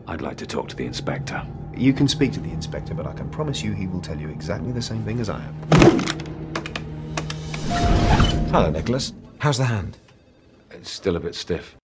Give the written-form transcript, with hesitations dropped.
I'd like to talk to the inspector. You can speak to the inspector, but I can promise you he will tell you exactly the same thing as I am. Hello, Nicholas. How's the hand? It's still a bit stiff.